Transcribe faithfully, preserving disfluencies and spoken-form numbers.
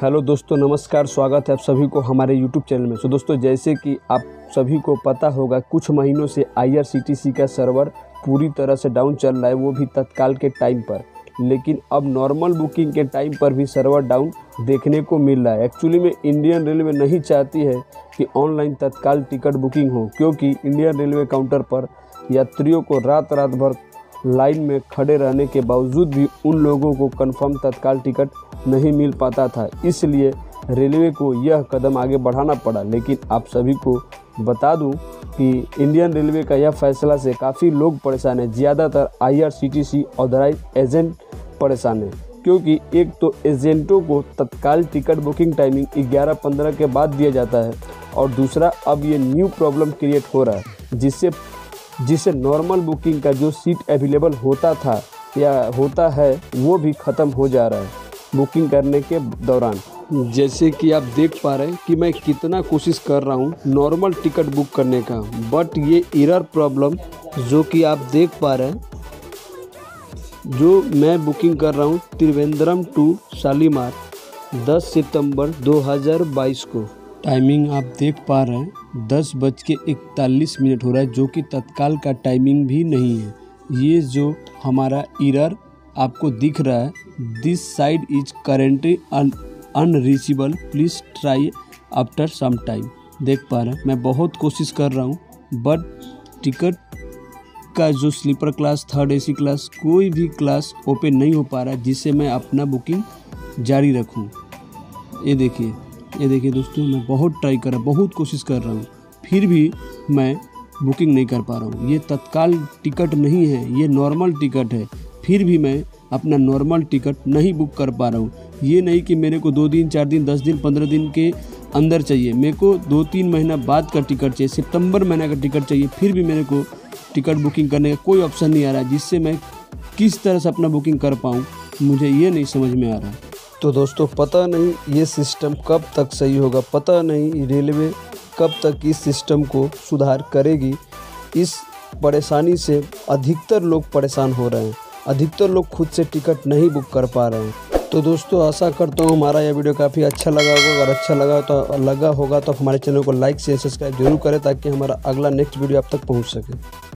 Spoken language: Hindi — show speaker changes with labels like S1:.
S1: हेलो दोस्तों, नमस्कार। स्वागत है आप सभी को हमारे यूट्यूब चैनल में। सो दोस्तों, जैसे कि आप सभी को पता होगा, कुछ महीनों से आई आर सी टी सी का सर्वर पूरी तरह से डाउन चल रहा है, वो भी तत्काल के टाइम पर। लेकिन अब नॉर्मल बुकिंग के टाइम पर भी सर्वर डाउन देखने को मिल रहा है। एक्चुअली में इंडियन रेलवे नहीं चाहती है कि ऑनलाइन तत्काल टिकट बुकिंग हो, क्योंकि इंडियन रेलवे काउंटर पर यात्रियों को रात रात भर लाइन में खड़े रहने के बावजूद भी उन लोगों को कंफर्म तत्काल टिकट नहीं मिल पाता था। इसलिए रेलवे को यह कदम आगे बढ़ाना पड़ा। लेकिन आप सभी को बता दूं कि इंडियन रेलवे का यह फैसला से काफ़ी लोग परेशान हैं। ज़्यादातर I R C T C authorize agent परेशान हैं, क्योंकि एक तो एजेंटों को तत्काल टिकट बुकिंग टाइमिंग ग्यारह पंद्रह के बाद दिया जाता है, और दूसरा अब ये न्यू प्रॉब्लम क्रिएट हो रहा है, जिससे जिससे नॉर्मल बुकिंग का जो सीट अवेलेबल होता था या होता है वो भी ख़त्म हो जा रहा है बुकिंग करने के दौरान। जैसे कि आप देख पा रहे हैं कि मैं कितना कोशिश कर रहा हूँ नॉर्मल टिकट बुक करने का, बट ये एरर प्रॉब्लम जो कि आप देख पा रहे हैं, जो मैं बुकिंग कर रहा हूँ त्रिवेंद्रम टू शालीमार दस सितंबर दो हज़ार बाईस को। टाइमिंग आप देख पा रहे हैं दस बज के इकतालीस मिनट हो रहा है, जो कि तत्काल का टाइमिंग भी नहीं है। ये जो हमारा एरर आपको दिख रहा है, this side is currently unreachable, please try after some time. देख पा रहे हैं मैं बहुत कोशिश कर रहा हूँ, बट टिकट का जो sleeper class, third A C class, कोई भी क्लास ओपन नहीं हो पा रहा है, जिससे मैं अपना बुकिंग जारी रखूँ। ये देखिए ये देखिए दोस्तों, मैं बहुत ट्राई कर रहा हूँ, बहुत कोशिश कर रहा हूँ, फिर भी मैं बुकिंग नहीं कर पा रहा हूँ। ये तत्काल टिकट नहीं है, ये नॉर्मल टिकट है, फिर भी मैं अपना नॉर्मल टिकट नहीं बुक कर पा रहा हूँ। ये नहीं कि मेरे को दो दिन, चार दिन, दस दिन, पंद्रह दिन के अंदर चाहिए, मेरे को दो तीन महीना बाद का टिकट चाहिए, सितंबर महीना का टिकट चाहिए, फिर भी मेरे को टिकट बुकिंग करने का कोई ऑप्शन नहीं आ रहा है, जिससे मैं किस तरह से अपना बुकिंग कर पाऊँ, मुझे ये नहीं समझ में आ रहा है। तो दोस्तों, पता नहीं ये सिस्टम कब तक सही होगा, पता नहीं रेलवे कब तक इस सिस्टम को सुधार करेगी। इस परेशानी से अधिकतर लोग परेशान हो रहे हैं, अधिकतर लोग खुद से टिकट नहीं बुक कर पा रहे हैं। तो दोस्तों, आशा करता हूँ हमारा यह वीडियो काफ़ी अच्छा लगा होगा। अगर अच्छा लगा तो लगा होगा तो हमारे चैनल को लाइक शेयर सब्सक्राइब जरूर करें, ताकि हमारा अगला नेक्स्ट वीडियो आप तक पहुँच सके।